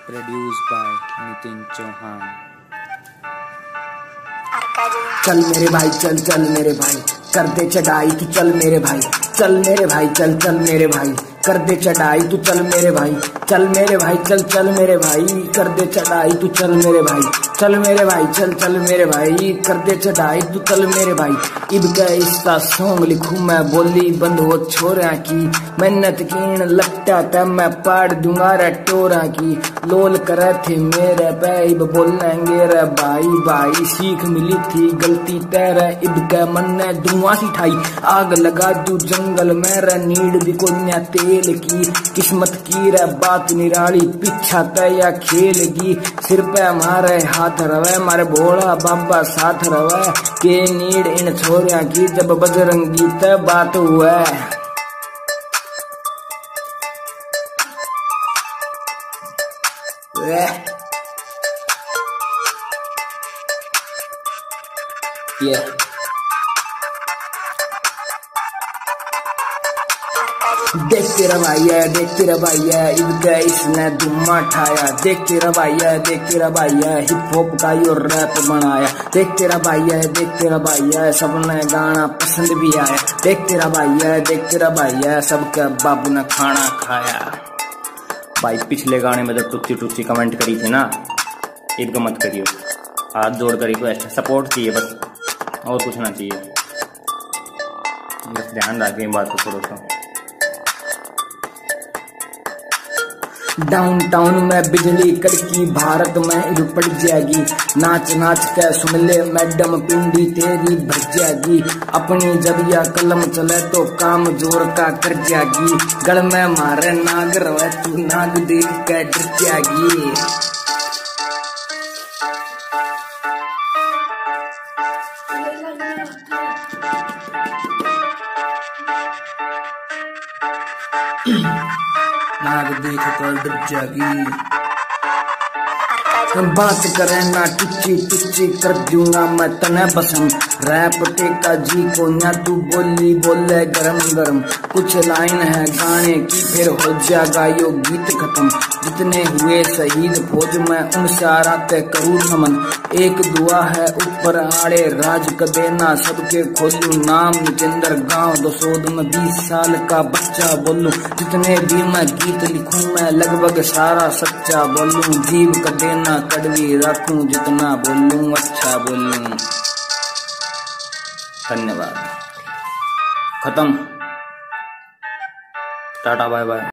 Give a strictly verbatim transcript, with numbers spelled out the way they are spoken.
Produced by Nitin Chauhan। चल मेरे भाई चल चल मेरे भाई कर दे चढ़ाई तू चल मेरे भाई चल मेरे भाई चल चल मेरे भाई कर दे चढ़ाई तू चल मेरे भाई चल मेरे भाई चल चल मेरे भाई कर दे चढ़ाई तू चल मेरे भाई चल मेरे भाई चल चल मेरे भाई कर दे चढ़ाई तू चल मेरे भाई इब का इसका सॉन्ग लिखूं मैं बोली बंद हो छोरा की मेहनत कीन लट्टा तब मैं पाड़ दूंगा रे टोरा की लोल करे थे मेरे पे इब बोलेंगे रे भाई भाई सीख मिली थी गलती तेरे इब के मन ने धुआं सी ठाई आग लगा दू जंगल में रे नीड भी कोन्या तेल की किस्मत की रे बात निराली पीछा तया खेल की सिर पे हमारे हाथ रवे मारे भोला बाबा साथ रवे के नीड इन छोरिया की जब बजरंगी ते बात हुआ Yeah. देख तेरा भाई है देख तेरा भाई है इनका इसने धुआं ठाया देख तेरा भाई है देख तेरा भाई है हिप हॉप का यो रैप बनाया देख तेरा भाई है देख तेरा भाई है सबने गाना पसंद भी आया देख तेरा भाई है देख तेरा भाई है सबके बाबू ने खाना खाया। भाई पिछले गाने में जब टुच्ची टुच्ची कमेंट करी थी ना इनको मत करियो हाथ जोड़ कर रिक्वेस्ट सपोर्ट चाहिए बस और कुछ ना चाहिए बस ध्यान रखें बात को थोड़ा सा। डाउन टाउन में बिजली कड़की भारत में इध पड़ जाएगी नाच नाच के सुन ले मैडम पिंडी तेरी भर जाएगी अपनी जदिया कलम चले तो काम जोर का कर जाएगी गल में मारे नाग रवे तू नाग देख के डर जाएगी। नाग देख कर डर जागी बात करे ना टुच्ची टुच्ची कर दूंगा मैं तने बसम रैप टेका जी को ना तू बोली बोले गरम गरम कुछ लाइन है गाने की फिर हो जाएगा यो गीत खत्म जितने हुए शहीद फौज में उन सारा ते करूँ नमन एक दुआ है ऊपर आड़े राज कर देना सबके खोलू नाम जिंदर गांव दसोद में बीस साल का बच्चा बोलूं जितने भी मैं गीत लिखूं मैं लगभग सारा सच्चा बोलूं जीव कर देना कड़वी रखूं जितना बोलूं अच्छा बोलूं। धन्यवाद खत्म टाटा बाय बाय।